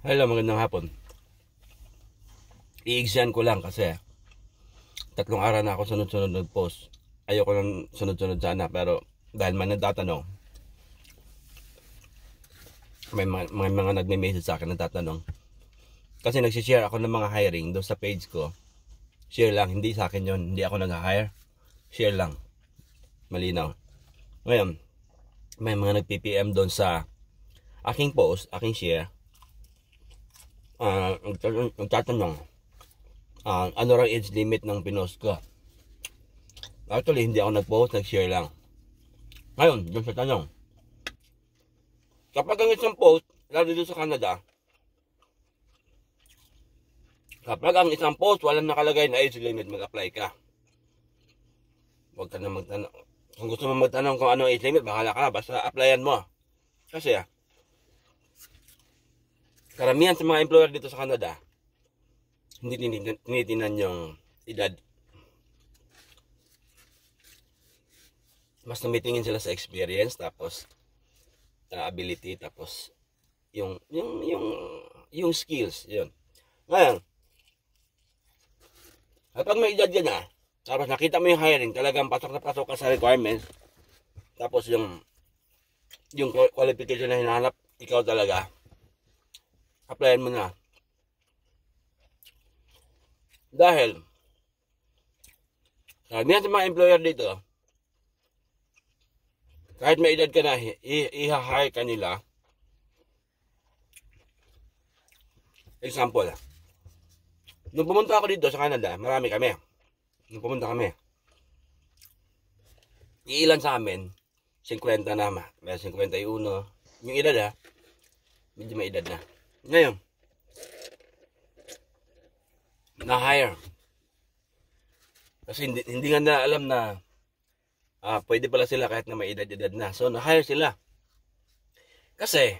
Hello, magandang hapon. I-exam ko lang kasi 3 araw na ako sunod-sunod nag-post. Ayoko lang sunod-sunod sana, pero dahil man nagtatanong, may mga nagme-message sa akin nagtatanong. Kasi nagsishare ako ng mga hiring doon sa page ko. Share lang, hindi sa akin yon, hindi ako nag-hire. Share lang. Malinaw. Ngayon, may mga nag-PPM doon sa aking post, aking share. Nagtatanong, ano raw age limit ng pinost ko. Actually, hindi ako nag-post, nag-share lang. Ngayon, dun sa tanong, kapag ang isang post, lalo dito sa Canada, kapag ang isang post walang nakalagay na age limit, mag-apply ka. Huwag ka na magtanong. Kung gusto mo magtanong kung ano age limit, bahala ka, basta applyan mo. Kasi karamihan sa mga employer dito sa Canada, hindi tinitingnan yung edad. Mas tumitingin sila sa experience, tapos ability, tapos yung skills, yun. Ngayon, kapag may edad ka na, tapos nakita mo yung hiring, talagang pasok na pasok ka sa requirements, tapos yung qualification na hinahanap, ikaw talaga, applyan mo na. Dahil karamihan sa mga employer dito, kahit may edad ka na, i-hire ka nila. Example, nung pumunta ako dito sa Canada, marami kami. Nung pumunta kami, iilan sa amin, 50 na, may 51. Yung edad medyo may edad na. Ngayon, na-hire. Kasi hindi nga na alam na pwede pala sila kahit na may edad-edad na. So, na-hire sila. Kasi,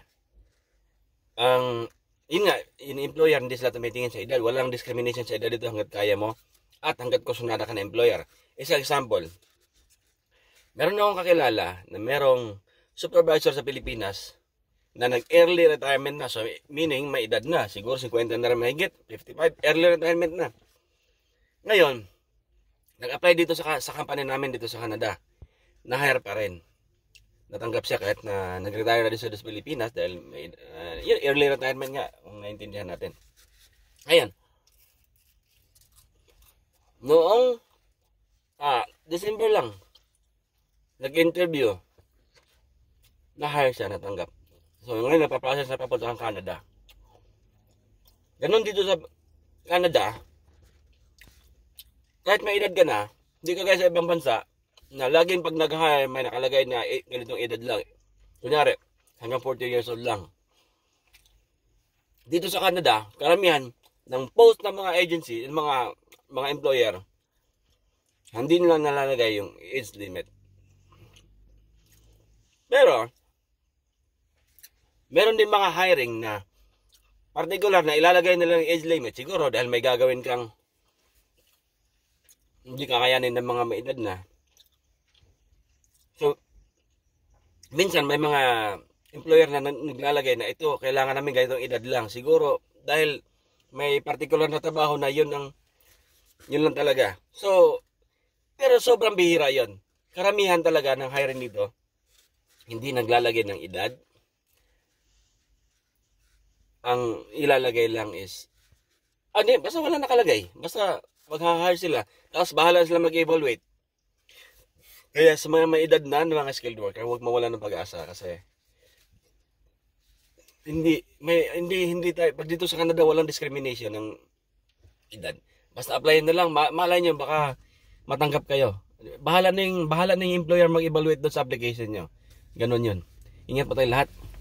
yun nga, yung employer, hindi sila tumitingin sa edad. Walang discrimination sa edad dito hanggat kaya mo at hanggat kusunada ka na employer. Isang example, meron akong kakilala na merong supervisor sa Pilipinas na nag-early retirement na. So, meaning, may edad na. Siguro 50 na rin mahigit, 55, early retirement na. Ngayon, nag-apply dito sa company namin dito sa Canada. Na-hire pa rin. Natanggap siya kahit na nag-retire na din sa Pilipinas dahil may, early retirement nga, kung naintindihan natin. Ayan. Noong December lang, nag-interview, na-hire siya, natanggap. So, ngayon napaprocess na papunta sa Canada. Ganon dito sa Canada, kahit may edad ka na, hindi ka gaya sa ibang bansa, na laging pag nag-hire, may nakalagay na ganitong edad lang. Kunyari, hanggang 40 years old lang. Dito sa Canada, karamihan ng post ng mga agency, ng mga employer, hindi nila nalalagay yung age limit. Pero, meron din mga hiring na particular na ilalagay nila yung age limit. Siguro dahil may gagawin kang hindi kakayanin ng mga may edad na. So, minsan may mga employer na naglalagay na ito, kailangan namin ganitong edad lang. Siguro dahil may particular na trabaho na yun lang talaga. So, pero sobrang bihira yun. Karamihan talaga ng hiring dito, hindi naglalagay ng edad. Ang ilalagay lang is, basta wala nakalagay. Basta mag-hire sila. Tapos bahala sila mag-evaluate. Kaya sa mga may edad na mga skilled worker, huwag mawala ng pag-asa kasi hindi tayo, pag dito sa Canada walang discrimination ng edad. Basta applyin na lang, malay nyo baka matanggap kayo. Bahala na yung employer mag-evaluate doon sa application nyo. Ganon yun. Ingat po tayo lahat.